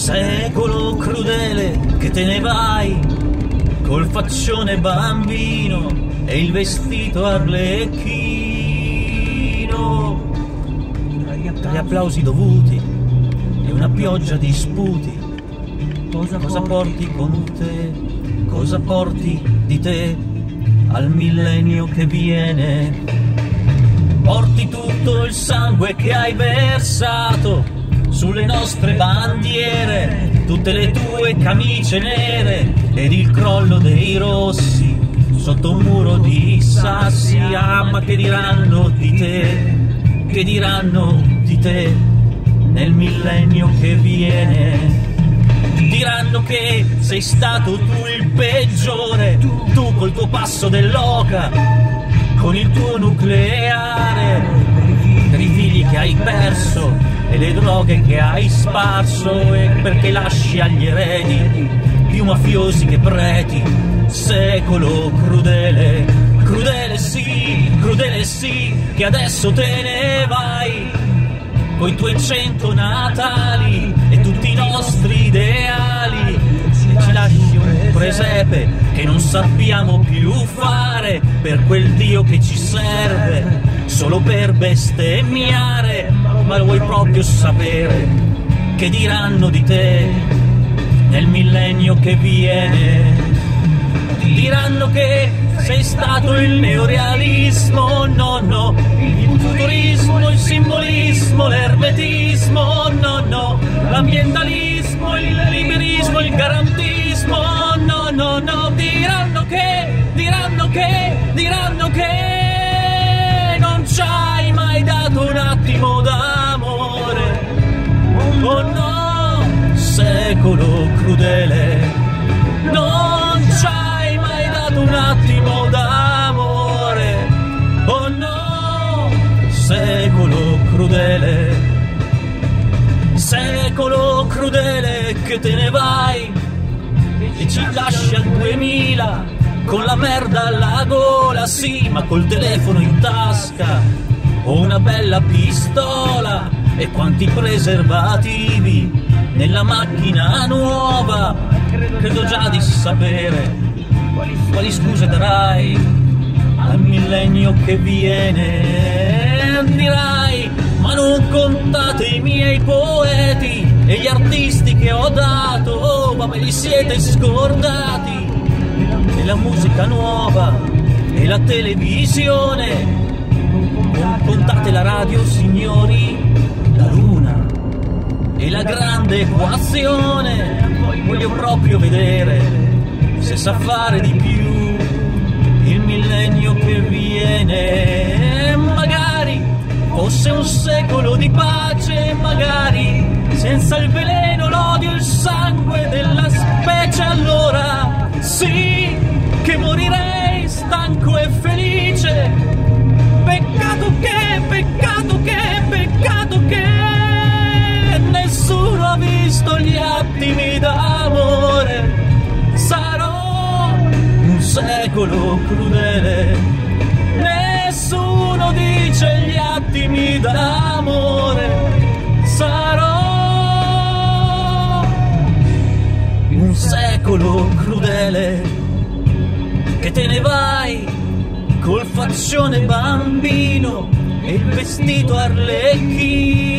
secolo crudele che te ne vai, col faccione bambino e il vestito arlecchino. Tra gli applausi dovuti e una pioggia di sputi, cosa porti con te? Cosa porti di te al millennio che viene? Porti tutto il sangue che hai versato sulle nostre bandiere, tutte le tue camicie nere ed il crollo dei rossi sotto un muro di sassi. Ah, ma che diranno di te? Che diranno di te nel millennio che viene? Diranno che sei stato tu il peggiore, tu col tuo passo dell'oca, con il tuo nucleare, per i figli che hai perso e le droghe che hai sparso, e perché lasci agli eredi più mafiosi che preti. Secolo crudele, crudele sì, che adesso te ne vai, coi tuoi 100 Natali e tutti i nostri ideali, e ci lasci un presepe che non sappiamo più fare per quel Dio che ci serve solo per bestemmiare. Ma lo vuoi proprio sapere? Che diranno di te nel millennio che viene? Diranno che sei stato il neorealismo, no, il futurismo, il simbolismo, l'ermetismo, no, l'ambientalismo, il liberismo, il garantismo, no, diranno che non ci hai mai dato un attimo d'amore. Oh no, secolo crudele, non ci hai mai dato un attimo d'amore. Oh no, secolo crudele che te ne vai e ci lasci al 2000 con la merda alla gola, sì, ma col telefono in tasca o una bella pistola e quanti preservativi nella macchina nuova. Credo già di sapere quali scuse darai al millennio che viene. Dirai: ma non contate i miei poeti e gli artisti che ho dato, oh, ma ve li siete scordati. E la musica nuova e la televisione, non contate la radio, signori, la luna e la grande equazione. Voglio proprio vedere se sa fare di più il millennio che viene. Magari fosse un secolo di pace, magari senza il veleno, l'odio, il sangue della specie. Allora sì che morirei stanco e felice. Peccato che nessuno ha visto gli attimi d'amore. Sarò un secolo crudele, nessuno dice gli attimi d'amore. Sarò un secolo crudele che te ne vai col faccione bambino e il vestito arlecchino.